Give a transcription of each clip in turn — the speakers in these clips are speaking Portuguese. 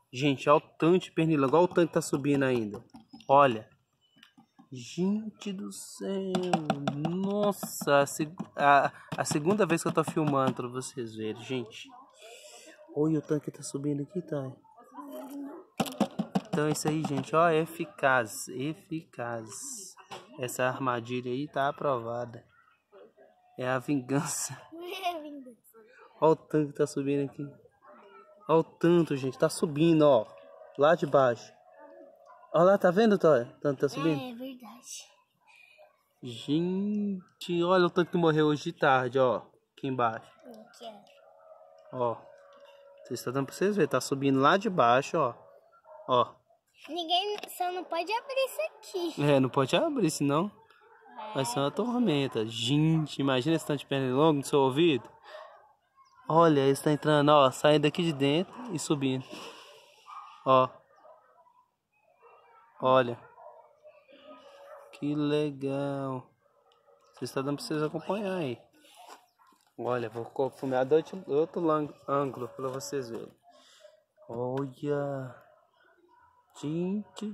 Gente, olha o tanto de pernilongo. Olha o tanto que tá subindo ainda. Olha. Gente do céu. Nossa. A segunda vez que eu tô filmando pra vocês verem, gente. Olha o tanto que tá subindo aqui, tá? Então é isso aí, gente. Ó, eficaz. Eficaz. Essa armadilha aí tá aprovada. É a vingança. Olha o tanto que tá subindo aqui. Olha o tanto, gente. Tá subindo, ó. Lá de baixo. Olha lá, tá vendo, Toya? Tanto tá subindo? É verdade. Gente, olha o tanto que morreu hoje de tarde, ó. Aqui embaixo. Não quero. Ó. Vocês estão dando pra vocês verem. Tá subindo lá de baixo, ó. Ó. Ninguém só não pode abrir isso aqui. É, não pode abrir, senão vai ser uma tormenta. Gente, imagina esse tanto de pernilongo no seu ouvido. Olha, eles estão entrando, ó. Saindo daqui de dentro e subindo. Ó. Olha. Que legal. Vocês estão dando pra vocês acompanhar aí. Olha, vou filmar do outro ângulo pra vocês verem. Olha. Gente.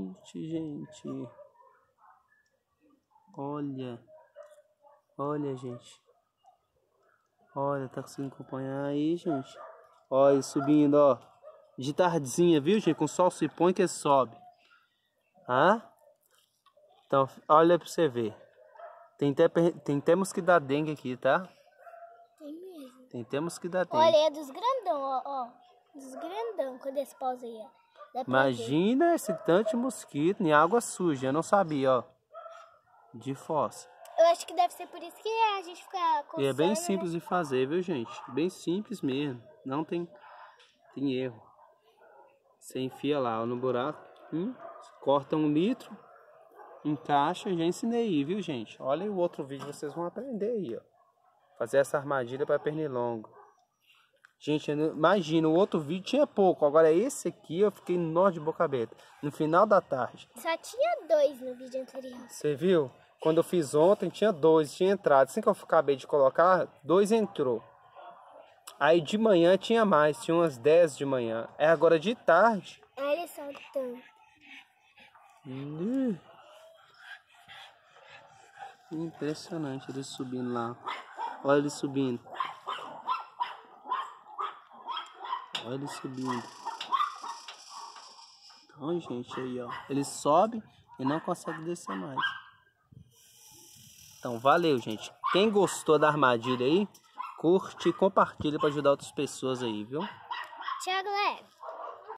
Olha. Olha, gente. Olha, tá conseguindo acompanhar aí, gente. Olha, subindo, ó. De tardezinha, viu, gente? Com o sol se põe que ele sobe. Ah? Então, olha pra você ver. Tem até mosquito da dengue aqui, tá? Tem mesmo. Tem até mosquito da dengue. Olha, é dos grandão, ó. Dos grandão, quando esse pausa aí, ó. Imagina esse tanto de mosquito em água suja. Eu não sabia, ó. De fossa. Eu acho que deve ser por isso que a gente fica coçando. E é bem simples de fazer, viu, gente? Bem simples mesmo. Não tem erro. Você enfia lá no buraco. Corta 1 litro. Encaixa. Já ensinei aí, viu, gente? Olha o outro vídeo, vocês vão aprender aí, ó. Fazer essa armadilha para pernilongo. Gente, imagina, o outro vídeo tinha pouco. Agora esse aqui eu fiquei nó de boca aberta. No final da tarde. Só tinha 2 no vídeo anterior. Você viu? Quando eu fiz ontem tinha 2, tinha entrado. Assim que eu acabei de colocar, 2 entrou. Aí de manhã tinha mais, tinha umas 10 de manhã. É agora de tarde. Olha eles saltando. Impressionante eles subindo lá. Olha eles subindo. Olha eles subindo. Então, gente, aí, ó. Eles sobem e não conseguem descer mais. Então, valeu, gente. Quem gostou da armadilha aí, curte e compartilha para ajudar outras pessoas aí, viu? Tchau, galera.